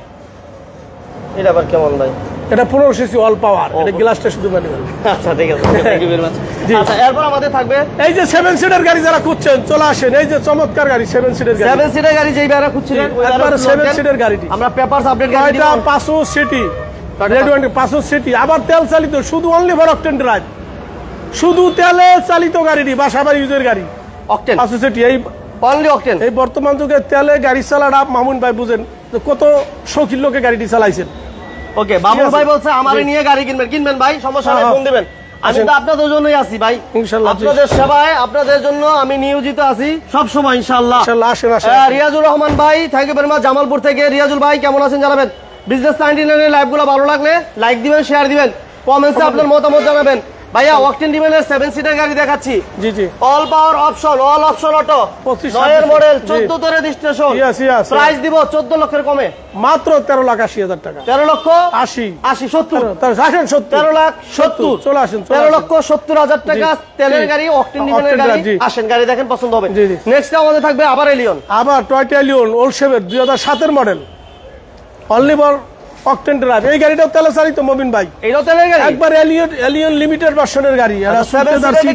এটা আবার কেমন ভাই? এটা পনেরো সিসি অল পাওয়ার, এটা গ্লাসটা শুধু ম্যানুয়াল। আচ্ছা ঠিক আছে, থ্যাংক ইউ ভেরি মাচ। আচ্ছা এরপর আমাদের থাকবে এই যে সেভেন সিটার গাড়ি যারা খুঁজছেন চলে আসেন। এই যে চমৎকার গাড়ি সেভেন সিটার গাড়ি, সেভেন সিটার গাড়ি যেই যারা খুঁজছিলেন একবার সেভেন সিটার গাড়িটি আমরা পেপারস আপডেট গাড়ি এটা পাঁচশো সিটি রেড পাঁচশো সিটি, আবার তেল চালিত, শুধু অনলি ফর অকটেন ড্রাইভ, শুধু তেলে চালিত গাড়িটি, বাসা বাড়ি ইউজের গাড়ি অকটেন পাঁচশো সিটি। এই অনলি অকটেন। এই বর্তমান যুগে তেলে গাড়ি চালাটা মামুন ভাই বুঝেন কত শৌখিন লোকে গাড়িটি চালাইছেন। ওকে বাবুল ভাই বলছে আমারে নিয়ে গাড়ি কিনবেন, কিনবেন ভাই সমস্যা নেই, ফোন দিবেন। আমি তো আপনাদের জন্যই আছি ভাই, ইনশাআল্লাহ আপনাদের সেবায়, আপনাদের জন্য আমি নিয়োজিত আছি সব সময় ইনশাআল্লাহ। ইনশাআল্লাহ আসেন আসেন। রিয়াজুর রহমান ভাই thank you very much, Jamalpur থেকে। রিয়াজুল ভাই কেমন আছেন জানাবেন। বিজনেস নাইনটি নাইন এর লাইভগুলো ভালো লাগলে লাইক দিবেন, শেয়ার দিবেন, কমেন্টসে আপনার মতামত জানাবেন। ভাইয়া অকটেন ডিমেনের সেভেন সিটার গাড়ি দেখাচ্ছি। জি জি all power option, all option auto, নয়ের মডেল, চোদ্দ তে রেজিস্ট্রেশন। প্রাইস দিব চোদ্দ লক্ষের কমে, মাত্র তেরো লাখ আশি হাজার টাকা। তেরো লক্ষ আশি আশি সত্তর তেরো লাখ সত্তর। চলে আসেন, তেরো লক্ষ সত্তর হাজার টাকা তেলের গাড়ি, অকটেন ডিমেনের গাড়ি। আসেন গাড়ি দেখেন, পছন্দ হবে। নেক্সট আমাদের থাকবে আবার এলিয়ন, আবার টয়টা এলিয়ন ওল্ড শেভের দুই হাজার সাতের model, only for octane drive. এই গাড়িটাও তেলে চালিত মবিন ভাই, এইটাও তেলের গাড়ি, একবার এলিয়ন এলিয়ন লিমিটেড ভার্সনের গাড়ি। এটা সেভেন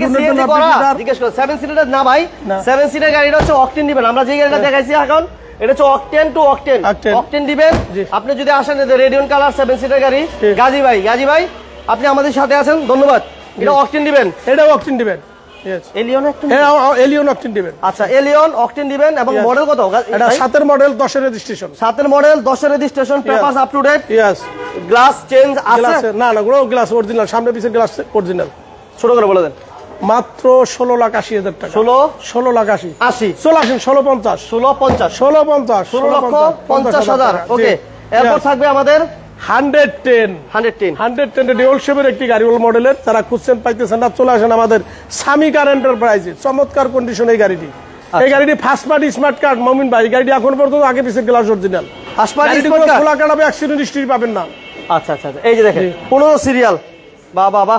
সিটার না ভাই, সেভেন সিটার গাড়িটা হচ্ছে অকটেন দিবেন। আমরা যে গাড়িটা দেখাইছি এখন এটা হচ্ছে অকটেন টু অকটেন, অকটেন দিবেন। আপনি যদি আসেন রেডিয়ন কালার সেভেন সিটার গাড়ি, গাজী ভাই, গাজী ভাই আপনি আমাদের সাথে আছেন, ধন্যবাদ। এটা অকটেন দিবেন, এটা অকটেন দিবেন। এলিয়ন অকটেন, এলিয়ন অকটেন দিবেন। আচ্ছা এলিয়ন অকটেন দিবেন। এবং মডেল কত? এটা সাতের মডেল, দশের রেজিস্ট্রেশন। সাতের মডেল, দশের registration, papers up to date. Yes glass change আছে? না না কোনো গ্লাস অরিজিনাল, সামনে পিছের গ্লাস অরিজিনাল। ছোট করে বলে দেন। মাত্র ষোলো লাখ আশি হাজার টাকা। ষোলো ষোলো লাখ আশি আশি। চলে আসেন ষোলো পঞ্চাশ, ষোলো পঞ্চাশ, ষোলো পঞ্চাশ, ষোলো লক্ষ পঞ্চাশ হাজার। ওকে এরপর থাকবে আমাদের hundred ten, hundred ten, hundred ten ডিওল শেপের একটি গাড়ি, ওল মডেলের। যারা খুঁজছেন পাইতেছেন না, চলে আসেন আমাদের স্বামী কার এন্টারপ্রাইজে। চমৎকার কন্ডিশন এই গাড়িটি। এই গাড়িটি ফার্স্ট পার্টি স্মার্ট কার্ড মমিন ভাই। গাড়িটি এখন পর্যন্ত আগে পিছিয়ে গ্লাস অরিজিনাল, ফার্স্ট পার্টি খোলা কাটাবে, অ্যাক্সিডেন্ট হিস্ট্রি পাবেন না। আচ্ছা আচ্ছা এই যে দেখেন পনেরো সিরিয়াল, বাহ বাহ বাহ,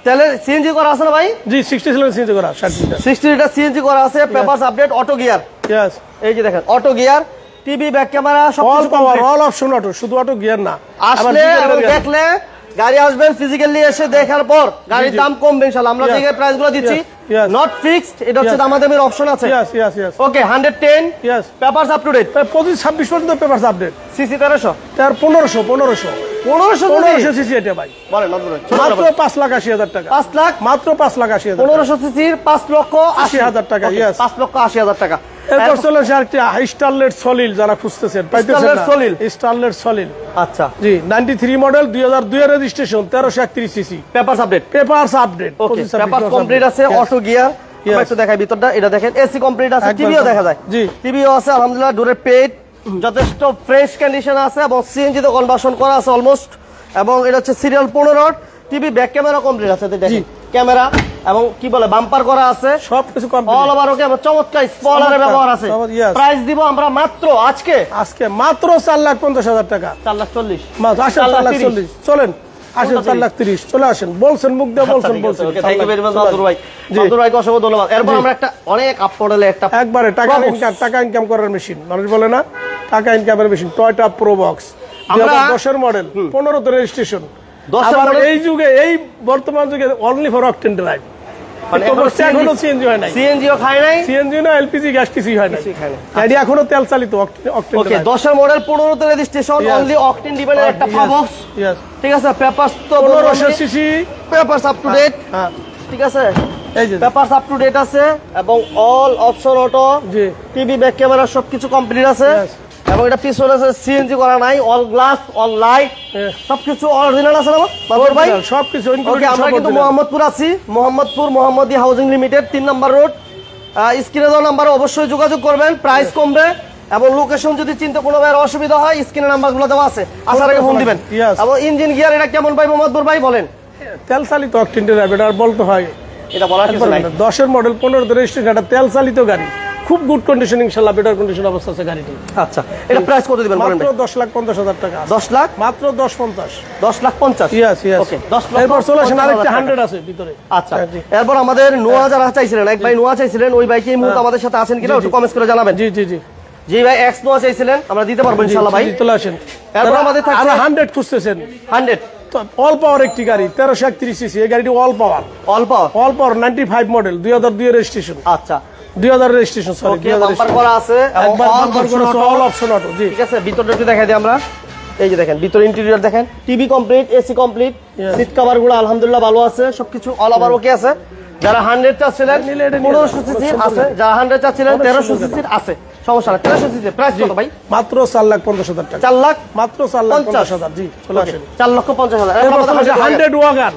তাহলে সিএনজি করা আছে না ভাই? জি সিক্সটি সিলিন্ডার সিএনজি করা ষাট লিটার সিক্সটি লিটার সিএনজি করা আছে, papers update, auto gear. Yes, এই যে দেখেন auto gear, TV, back camera সব অল কিছু power, complete। All option auto, শুধু অটো গিয়ার না। আসলে এবং দেখলে গাড়ি আসবেন ফিজিক্যালি এসে দেখার পর গাড়ির দাম কমবে ইনশাআল্লাহ। আমরা যে প্রাইসগুলো দিচ্ছি নট ফিক্সড, এটা হচ্ছে দামাদামির অপশন আছে। ইয়েস ইয়েস ইয়েস ওকে একশো দশ। Yes, papers up to date, পঁচিশ ছাব্বিশ পর্যন্ত পেপারস আপডেট। সিসি তেরোশো, তার পনেরোশো পনেরোশো পনেরোশো পনেরোশো সিসি এটা ভাই। বলেন নজরুল ভাই, মাত্র পাঁচ লাখ আশি হাজার টাকা। পাঁচ লাখ মাত্র পাঁচ লাখ আশি হাজার পনেরোশো সিসির পাঁচ লক্ষ আশি হাজার টাকা। ইয়েস, পাঁচ লক্ষ আশি হাজার টাকা। এরপর চলে আসে আরেকটি স্টারলেট সলিল, যারা খুঁজতেছেন পাইতেছেন স্টারলেট না। সলিল। স্টারলেট সলিল, আচ্ছা জি নাইনটি থ্রি মডেল, দুই হাজার দুই এর রেজিস্ট্রেশন, তেরোশো একত্রিশ CC, papers update. Papers update. Okay papers complete আছে, অটো গিয়ার। আমরা একটু দেখাই ভিতরটা, এটা দেখেন এসি কমপ্লিট আছে, একদম। টিভিও দেখা যায়। জি। টিভিও আছে আলহামদুলিল্লাহ, ডোরের পেট যথেষ্ট ফ্রেশ কন্ডিশন আছে এবং সিএনজি তে কনভার্সন করা আছে অলমোস্ট। এবং এটা হচ্ছে সিরিয়াল পনেরো, টিভি ব্যাক ক্যামেরা কমপ্লিট আছে, দেখেন ক্যামেরা এবং কি বলে বাম্পার করা আছে, সবকিছু অল কমপ্লিট। ওভার ওকে। আমরা চমৎকার স্পয়লারের ব্যবহার আছে। Yes. প্রাইস দিব আমরা মাত্র আজকে আজকে মাত্র চার লাখ পঞ্চাশ হাজার টাকা। চার লাখ চল্লিশ। মাত্র আসেন চার লাখ চল্লিশ। চলেন আসেন চার লাখ তিরিশ, চলে আসেন। বলছেন মুখ দিয়ে বলছেন বলছেন। থ্যাংক ইউ ভেরি মাচ মাদুর ভাই, মাদুর ভাইকে অসংখ্য ধন্যবাদ। এরপর আমরা একটা অনেক আপ মডেলে একটা একবারে টাকা Probox। ইনকাম, টাকা ইনকাম করার মেশিন, মানুষ বলে না টাকা ইনকামের মেশিন, টয়টা প্রোবক্স আমরা- দশের মডেল, পনেরো তে রেজিস্ট্রেশন। দশের আবার model- এই যুগে, এই বর্তমান যুগে অনলি ফর অকটেন ড্রাইভ, মানে এখনো সিএনজি হয় নাই, সিএনজিও খায় নাই, সিএনজি না এলপিজি গ্যাস কিছুই হয় না, কিছুই খায় না। গাড়ি এখনো তেল চালিত অকটেন ওকে ড্রাইভ। দশের মডেল, পনেরো তে registration, Yes. Only octane dependent একটা প্রবক্স। ইয়েস, ঠিক আছে, পেপারস তো পনেরোশো CC. Papers up to date. হ্যাঁ, ঠিক আছে, এই যে পেপারস আপ টু ডেট আছে এবং অল অপশন অটো, জি টিভি ব্যাক ক্যামেরা সবকিছু কমপ্লিট আছে। Yes. এবং এটা পিছনে আছে সিএনজি করা নাই, all glass, all light, Yes. সবকিছু অরিজিনাল আছে না বাবর ভাই? সবকিছু ওকে আমরা কিন্তু মোহাম্মদপুর আছি, মোহাম্মদপুর মোহাম্মদী হাউজিং লিমিটেড, তিন নম্বর রোড। স্ক্রিনে দেওয়া নাম্বারে অবশ্যই যোগাযোগ করবেন, প্রাইস কমবে। এবং লোকেশন যদি চিন্তা কোনো ভাইয়ের অসুবিধা হয় স্ক্রিনে নাম্বারগুলো দেওয়া আছে, আসার আগে ফোন দিবেন। Yes. এবং ইঞ্জিন গিয়ার এটা কেমন ভাই মোহাম্মদপুর ভাই বলেন? তেল চালিত অকটেন ড্রাইভ, এটা আর বলতে হয়? এটা বলার কিছু নাই। দশের মডেল, পনেরো তে রেজিস্ট্রেশন, এটা তেল চালিত গাড়ি, খুব গুড কন্ডিশন, ইনশাআল্লাহ বেটার কন্ডিশন অবস্থা আছে গাড়িটি। আচ্ছা, এটা প্রাইস কত দিবেন বলেন মাত্র ভাই? দশ লাখ পঞ্চাশ হাজার টাকা। দশ লাখ মাত্র দশ পঞ্চাশ। দশ লাখ পঞ্চাশ। Yes yes. ওকে দশ লাখ এরপর চলে আসেন পঞ্চাশ আরেকটা হাজার হান্ড্রেড টাকা। আছে ভিতরে। আচ্ছা, হ্যাঁ, জি। এরপর আমাদের নোয়া যারা চাইছিলেন, এক ভাই নোয়া চাইছিলেন, ওই ভাইকে এই মুহূর্তে আমাদের সাথে আছেন কিনা একটু কমেন্টস করে জানাবেন। জি জি জি জি ভাই এক্স নোয়া চাইছিলেন, আমরা দিতে পারবো ইনশাআল্লাহ ভাই। জি, চলে আসেন। এরপর আমাদের থাকছে আরো হান্ড্রেড খুঁজতেছেন, হান্ড্রেড অল পাওয়ার একটি গাড়ি, তেরোশো একত্রিশ সিসি, এই গাড়িটি অল পাওয়ার, অল্প। All power ninety five model, দুই হাজার দুই রেজিস্ট্রেশন, আচ্ছা, দুই হাজার রেজিস্ট্রেশন, সরি ওকে বাম্পার করা আছে এবং একবার all বাম্পার option করে auto। All option auto. জি ঠিক আছে, ভিতরটা একটু দেখাই দিই আমরা। এই যে দেখেন ভিতর ইন্টেরিয়র দেখেন, TV complete, AC complete, Yes. Seat cover গুলো আলহামদুলিল্লাহ ভালো আছে, সবকিছু অল ওভার ওকে আছে। যারা হান্ড্রেড চাচ্ছিলেন নিলে এটা নিয়ে পনেরোশো যাবেন, সিসির কোনো আছে, সমস্যা যারা হান্ড্রেড চাচ্ছিলেন কোনো তেরোশো সমস্যা সিসির আছে, সমস্যা না। তেরোশো সিসির প্রাইস কত ভাই? মাত্র চার লাখ পঞ্চাশ হাজার টাকা। চার লাখ মাত্র চার লাখ পঞ্চাশ পঞ্চাশ হাজার। জি চলে ওকে, আসেন। চার লক্ষ পঞ্চাশ হাজার। এরপর চলে আসেন হান্ড্রেড ওয়াগান,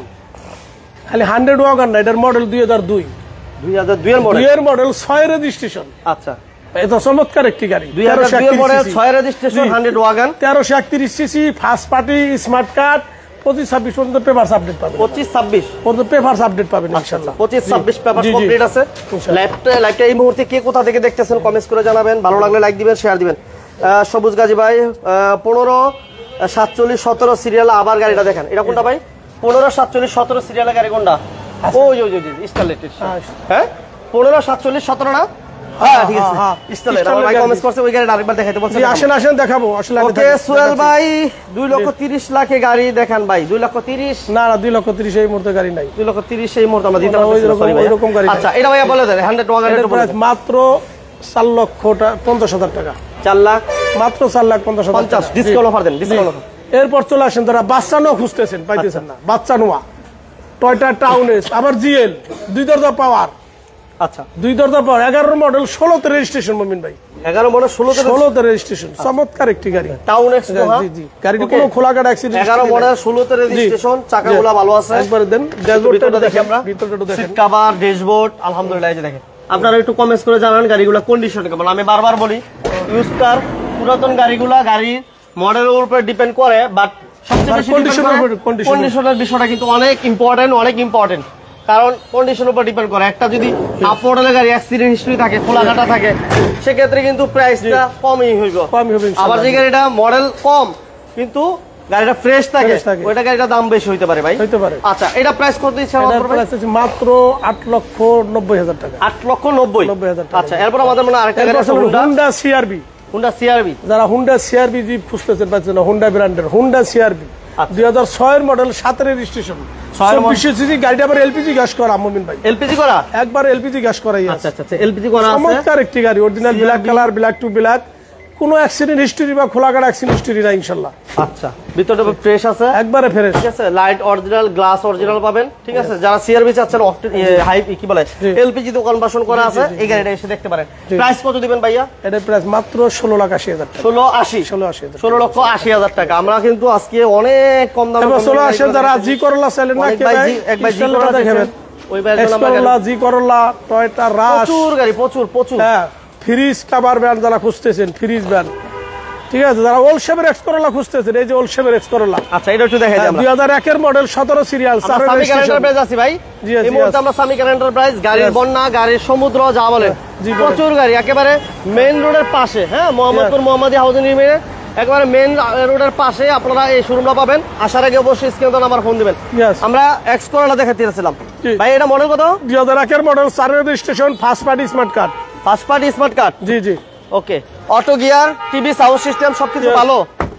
খালি হান্ড্রেড ওয়াগান না, এটার মডেল দুই হাজার দুই, দুই হাজার দুই এর মডেল। দুই এর মডেল, ছয় রেজিস্ট্রেশন। আচ্ছা, এটা চমৎকার একটি গাড়ি, দুই হাজার দুই এর মডেল, ছয় রেজিস্ট্রেশন, হান্ড্রেড ওয়াগান, তেরোশো একত্রিশ CC, first party, smart card, পঁচিশ ছাব্বিশ পর্যন্ত পেপারস আপডেট পাবেন, পঁচিশ ছাব্বিশ পর্যন্ত পেপারস আপডেট পাবেন ইনশাআল্লাহ। পঁচিশ ছাব্বিশ পেপার জি, জি। কমপ্লিট আছে। ইনশাআল্লাহ। লাইভটা লাইভটা এই মুহূর্তে কে কোথা থেকে দেখতেছেন কমেন্টস করে জানাবেন, ভালো লাগলে লাইক দিবেন, শেয়ার দিবেন। আহ, সবুজ গাজী ভাই পনেরো সাতচল্লিশ সতেরো সিরিয়াল আবার গাড়িটা দেখেন, এটা কোনটা ভাই? পনেরো সাতচল্লিশ সতেরো সিরিয়ালের গাড়ি কোনটা? ওই ওই ওই স্টারলেট। হ্যাঁ পনেরো সাতচল্লিশ সতেরো না? হ্যাঁ ঠিক আছে, হ্যাঁ, স্টারলেট। আমার ভাই কমেন্টস করছে ওই গাড়িটা আরেকবার দেখাইতে বলছে। জি, আসেন আসেন দেখাবো আসলে। আমি ওকে দেখাচ্ছি। সোহেল ভাই দুই লক্ষ তিরিশ লাখে গাড়ি দেখান ভাই, দুই লক্ষ তিরিশ। না না, দুই লক্ষ তিরিশ এই মুহূর্তে গাড়ি নাই। দুই লক্ষ তিরিশ এই মুহূর্তে আমরা দিতে ওই পারছি না, রকম- sorry ভাই। ওই রকম গাড়ি নাই। আচ্ছা, এটা ভাইয়া বলে দেন হান্ড্রেড ওয়াগান এটার একটু বলে প্রাইস দেন। মাত্র চার লক্ষ টা- পঞ্চাশ হাজার টাকা। চার লাখ মাত্র চার লাখ পঞ্চাশ হাজার পঞ্চাশ টাকা। ডিসকাউন্ট অফার দেন, ডিসকাউন্ট অফার। এরপর চলে আসেন যারা বাচ্চা নোয়া খুঁজতেছেন, পাইতেছেন না, বাচ্চা নোয়া, টয়টা টাউন এস, আবার জিএল, দুই দরজা পাওয়ার, আচ্ছা, দুই দরজা পাওয়ার, এগারো মডেল, ষোলোতে রেজিস্ট্রেশন, মমিন ভাই, এগারো মডেল ষোলো ষোলোতে রেজিস্ট্রেশন, চমৎকার একটি গাড়ি। টাউন এক্স জি জি, গাড়িটি কোনো খোলাঘাট অ্যাক্সিডেন্ট। এগারো মডেল ষোলোতে রেজিস্ট্রেশন, চাকাগুলো ভালো আছে। একবার দেন, ভিতরটা ড্যাশবোর্ডটা দেখি দেখেন, আমরা, ভিতরটা দেখেন। সিট কভার, ড্যাশবোর্ড আলহামদুলিল্লাহ এই যে দেখেন। আপনারা একটু কমেন্টস করে জানান গাড়িগুলো কন্ডিশন কেমন। আমি বারবার বলি ইউজ কার পুরাতন গাড়িগুলা গাড়ির মডেলের উপর ডিপেন্ড করে, বাট সবচেয়ে বেশি condition-এর উপর- condition-এর- কন্ডিশনের বিষয়টা কিন্তু অনেক ইম্পর্টেন্ট, অনেক ইম্পর্টেন্ট। কারণ কন্ডিশনের উপর ডিপেন্ড করে। একটা যদি আপ মডেলের গাড়ি অ্যাক্সিডেন্ট হিস্ট্রি থাকে, খোলাঘাটা থাকে, সেক্ষেত্রে কিন্তু প্রাইসটা কমই হইব। কমই হবে ইনশাআল্লাহ। আবার যে গাড়িটা মডেল কম কিন্তু গাড়িটা ফ্রেশ থাকে ওইটা গাড়িটা দাম বেশি হইতে পারে ভাই, হইতে পারে। আচ্ছা এটা প্রাইস কত দিচ্ছেন? মাত্র আট লক্ষ নব্বই হাজার টাকা। আট লক্ষ নব্বই নব্বই হাজার টাকা। আচ্ছা এরপর আমাদের মনে আরেকটা গাড়ি আছে হুন্ডা সিআরবি। হুন্ডা সিআরবি, যারা হুন্ডা সিআরবি জি খুঁজতেছেন পাচ্ছেন না, হুন্ডা ব্র্যান্ডের হুন্ডা সিআরবি দুই হাজার ছয়ের মডেল, সাতের রেজিস্ট্রেশন, চব্বিশশো সিসি গাড়িটা আবার এলপিজি গ্যাস করা মুমিন ভাই। এলপিজি করা? একবার এলপিজি গ্যাস করাই আছে। আচ্ছা আচ্ছা এলপিজি করা আছে। চমৎকার একটি গাড়ি, original black colour, black to black, কোনো অ্যাক্সিডেন্ট হিস্টরি বা খোলা গাড়ি অ্যাক্সিডেন্ট হিস্টরি না ইনশাআল্লাহ। আচ্ছা ভিতরটা ফ্রেশ আছে, একবারে ফ্রেশ, ঠিক আছে। লাইট অরিজিনাল, গ্লাস অরিজিনাল পাবেন, ঠিক আছে। যারা সিআরবি চাচ্ছেন হাই কি বলে এলপিজি দোকান বাসন করা আছে, এই গাড়িটা এসে দেখতে পারেন। প্রাইস কত দিবেন ভাইয়া? এটার প্রাইস মাত্র ষোলো লাখ আশি হাজার টাকা। ষোলো আশি ষোলো আশি হাজার ষোলো লক্ষ আশি হাজার টাকা। আমরা কিন্তু আজকে অনেক কম দামে ষোলো আশি যারা জি করলা চাইলেন না কে ভাই, এক ভাই জি করলা দেখাবেন, ওই ভাই করলা জি করলা টয়টা রাশ প্রচুর গাড়ি, প্রচুর প্রচুর। হ্যাঁ ফ্রিজ কাভার ব্যান্ড যারা খুঁজতেছেন, ফ্রিজ ব্যান্ড, ঠিক আছে। যারা ওল শেপের এক্স করলা খুঁজতেছেন, এই যে ওল শেপের এক্স করলা। আচ্ছা এটা একটু দেখাই দিই আমরা। দুই হাজার একের মডেল, সতেরো সিরিয়াল, সামিক এন্টারপ্রাইজ আছি ভাই। এই মুহূর্তে আমরা সামিক এন্টারপ্রাইজ, গাড়ির বন্যা, গাড়ির সমুদ্র যা বলেন প্রচুর গাড়ি, একেবারে মেইন রোডের পাশে, হ্যাঁ মোহাম্মদপুর মোহাম্মদী হাউজিং লিমিটেড একেবারে মেইন রোডের পাশে আপনারা এই শোরুমটা পাবেন। আসার আগে অবশ্যই স্ক্রিনে নাম্বার ফোন দিবেন। আমরা এক্স করলা দেখাতে যাচ্ছিলাম ভাই, এটা মডেল কত? দুই হাজার একের মডেল, চার registration, first party smart card. First party smart card, জি জি। Okay, auto gear, TV, sound system সবকিছু ভালো।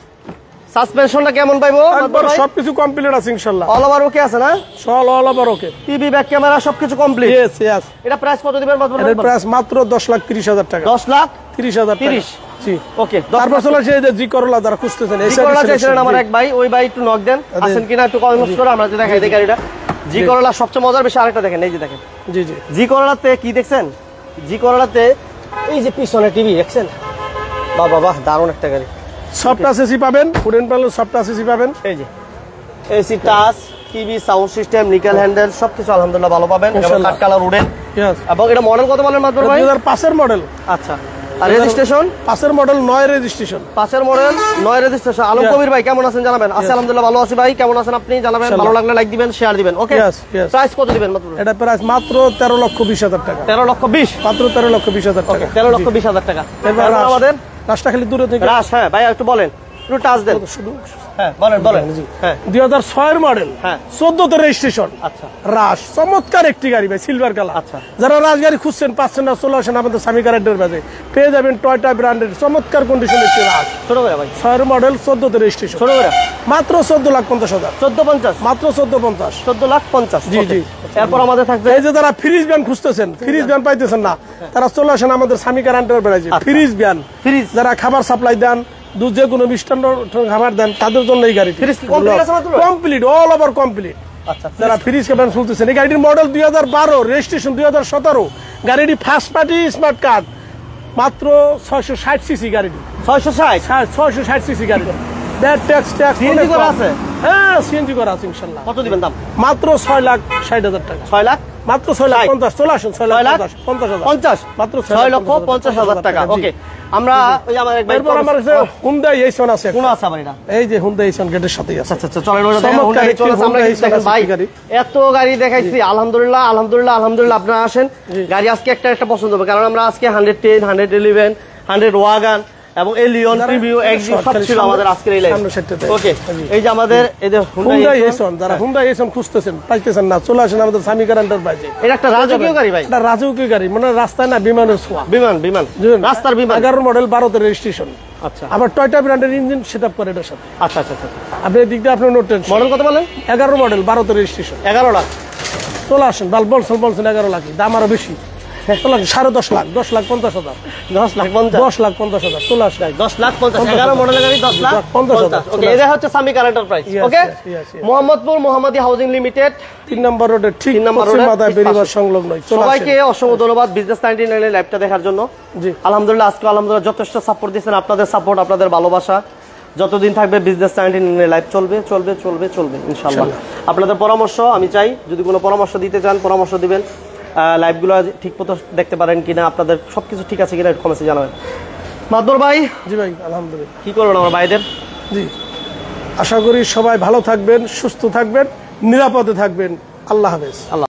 সাসপেনশনটা কেমন পাইবো? সবকিছু কমপ্লিট আছে ইনশাআল্লাহ। অল ওভার ওকে আছে না? সব all over okay. TV, back camera সবকিছু কমপ্লিট। Yes yes. এটা প্রাইস কত দিবেন? এর প্রাইস মাত্র দশ লাখ তিরিশ হাজার টাকা। দশ লাখ তিরিশ হাজার টাকা। তিরিশ, জি ওকে। তারপর চলে আসে এই যে জি করলা যারা খুঁজতেছেন, এই জি করলা চাইছিলেন আমার এক ভাই, ওই ভাই একটু নক দেন, আছেন কিনা একটু কমেন্টস করে আমরা দেখাই দেই গাড়িটা। জি করলা সবচেয়ে মজার বিষয় আরেকটা দেখেন, এই যে দেখেন, জি জি। জি করলাতে কি দেখছেন? জি করলাতে এই যে পিছনে টিভি দেখছেন, বাহ বাহ বাহ, দারুণ একটা গাড়ি। সফট এসি পাবেন, ফুড এন্ড প্যানেল সফট এসি পাবেন, এই যে AC touch, TV, sound system, nickel handle সবকিছু আলহামদুলিল্লাহ ভালো পাবেন। এবং কাট কালার উডেন, ইয়েস। এবং এটা মডেল কত বলেন মাত্র ভাই? দুই হাজার পাঁচের মডেল। আচ্ছা, আর রেজিস্ট্রেশন? পাঁচের মডেল, নয় রেজিস্ট্রেশন। পাঁচের মডেল, নয় রেজিস্ট্রেশন। আলম কবির ভাই কেমন আছেন জানাবেন। আছি আলহামদুলিল্লাহ ভালো আছি ভাই, কেমন আছেন আপনি জানাবেন। ভালো লাগলে লাইক দিবেন, শেয়ার দিবেন, ওকে। প্রাইস কত দিবেন মাত্র? এটা প্রাইস মাত্র তেরো লক্ষ বিশ হাজার টাকা। তেরো লক্ষ বিশ, মাত্র তেরো লক্ষ বিশ হাজার টাকা। তেরো লক্ষ বিশ হাজার টাকা। এরপর আমাদের রাস্তা খালি দূরে থেকে রাশ, হ্যাঁ ভাই একটু বলেন, একটু টাচ দেন শুধু, হ্যাঁ বলেন বলেন। হ্যাঁ দুই হাজার ছয়ের মডেল, হ্যাঁ চোদ্দতে রেজিস্ট্রেশন। আচ্ছা, রাশ চমৎকার একটি গাড়ি ভাই, সিলভার কালার। আচ্ছা, যারা রাশ গাড়ি খুঁজছেন পাচ্ছেন না, চলে আসেন আমাদের স্বামী কারেন্টের বাজে, পেয়ে যাবেন টয়টা ব্র্যান্ডের চমৎকার কন্ডিশন একটি রাশ। ছোট করে ভাই, ছয়ের মডেল, চোদ্দতে রেজিস্ট্রেশন। ছোট করে মাত্র চোদ্দ লাখ পঞ্চাশ হাজার। চোদ্দ পঞ্চাশ, মাত্র চোদ্দ পঞ্চাশ, চোদ্দ লাখ পঞ্চাশ। জি জি। এরপর আমাদের থাকবে এই যে যারা ফ্রিজ ব্যান খুঁজতেছেন, ফ্রিজ ব্যান পাইতেছেন না, তারা চলে আসেন আমাদের স্বামী কারেন্টের বাজে। ফ্রিজ ব্যান, ফ্রিজ যারা খাবার সাপ্লাই দেন, দুধ যে কোনো মিষ্টান্ন খাবার দেন, তাদের জন্য এই গাড়ি কমপ্লিট, অল ওভার কমপ্লিট। আচ্ছা, যারা ফ্রিজ কেবেন চলতেছেন, এই গাড়ির মডেল দুই হাজার বারো, রেজিস্ট্রেশন দুই হাজার সতেরো, গাড়িটি ফার্স্ট পার্টি স্মার্ট কার্ড, মাত্র ছয়শো ষাট সিসি গাড়িটি। ছয়শো ষাট, ছয়শো ষাট সিসি গাড়ি, ব্যাড ট্যাক্স ট্যাক্স সিএনজি করা আছে। হ্যাঁ সিএনজি করা আছে ইনশাল্লাহ। কত দিবেন দাম? মাত্র ছয় লাখ ষাট হাজার টাকা। ছয় লাখ, মাত্র ছয় লাখ পঞ্চাশ। চলে আসুন ছয় লাখ পঞ্চাশ হাজার, পঞ্চাশ, মাত্র ছয় লক্ষ পঞ্চাশ হাজার টাকা। ওকে, আমরা ওই আমার এক ভাই, এরপর আমার কাছে হুন্ডা এইসন আছে। কোন আছে আমার এটা? এই যে হুন্ডা এইসন গেটের সাথেই আছে। আচ্ছা আচ্ছা, চলেন ওটা দেখেন। হুন্ডা এইসন আমরা দেখেন ভাই, এত গাড়ি দেখাইছি আলহামদুলিল্লাহ আলহামদুলিল্লাহ আলহামদুলিল্লাহ। আপনারা আসেন, গাড়ি আজকে একটা একটা পছন্দ হবে, কারণ আমরা আজকে hundred ten, hundred eleven, hundred wagon এবং এলিয়ন প্রিভিউ এক্সিট সব ছিল আমাদের আজকের এই লাইভ। ওকে, এই যে আমাদের এই যে হুন্ডা এইসন, যারা হুন্ডা এইসন খুঁজতেছেন পাইতেছেন না, চলে আসেন আমাদের স্বামী কারেন্টের বাজে। এটা একটা রাজকীয় গাড়ি ভাই, এটা রাজকীয় গাড়ি, মানে রাস্তায় না বিমানের ছোঁয়া। বিমান বিমান রাস্তার বিমান। এগারো মডেল, বারোতে রেজিস্ট্রেশন। আচ্ছা, আবার টয়টা ব্র্যান্ডের ইঞ্জিন সেটআপ করে এটার সাথে। আচ্ছা আচ্ছা আচ্ছা, আপনি এদিক দিয়ে আপনার নোট টেনশন। মডেল কত বলেন? এগারো মডেল, বারোতে রেজিস্ট্রেশন। এগারো লাখ। চলে আসেন, বাল বলছেন বলছেন এগারো লাখ, দাম আরো বেশি। সাড়ে দশ লাখ, দশ লাখ পঞ্চাশ হাজার, দশ লাখ পঞ্চাশ, দশ লাখ পঞ্চাশ হাজার। চলে আসেন, দশ লাখ পঞ্চাশ, এগারো মডেলের গাড়ি দশ লাখ পঞ্চাশ হাজার। ওকে, এটা হচ্ছে সামি কারেন্টার price. Okay, Mohammadpur Mohammadi housing limited, তিন নম্বর রোডের ঠিক পশ্চিম মাথায় বেরিবার সংলগ্ন। সবাইকে অসংখ্য ধন্যবাদ বিজনেস নাইনটি নাইন এর লাইভটা দেখার জন্য। জি আলহামদুলিল্লাহ, আজকে আলহামদুলিল্লাহ যথেষ্ট সাপোর্ট দিচ্ছেন। আপনাদের সাপোর্ট, আপনাদের ভালোবাসা যতদিন থাকবে বিজনেস নাইনটি নাইন এর লাইভ চলবে চলবে চলবে চলবে ইনশাআল্লাহ। আপনাদের পরামর্শ আমি চাই, যদি কোনো পরামর্শ দিতে চান পরামর্শ দিবেন। লাইভগুলো ঠিক মতো দেখতে পারেন কিনা, আপনাদের সবকিছু ঠিক আছে কিনা একটু কমেন্টে জানাবেন। মাদবর ভাই। জি ভাই আলহামদুলিল্লাহ। কি করবেন আমার ভাইদের? জি আশা করি সবাই ভালো থাকবেন, সুস্থ থাকবেন, নিরাপদে থাকবেন। আল্লাহ হাফেজ। আল্লাহ।